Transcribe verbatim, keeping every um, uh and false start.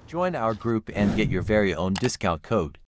Join our group and get your very own discount code.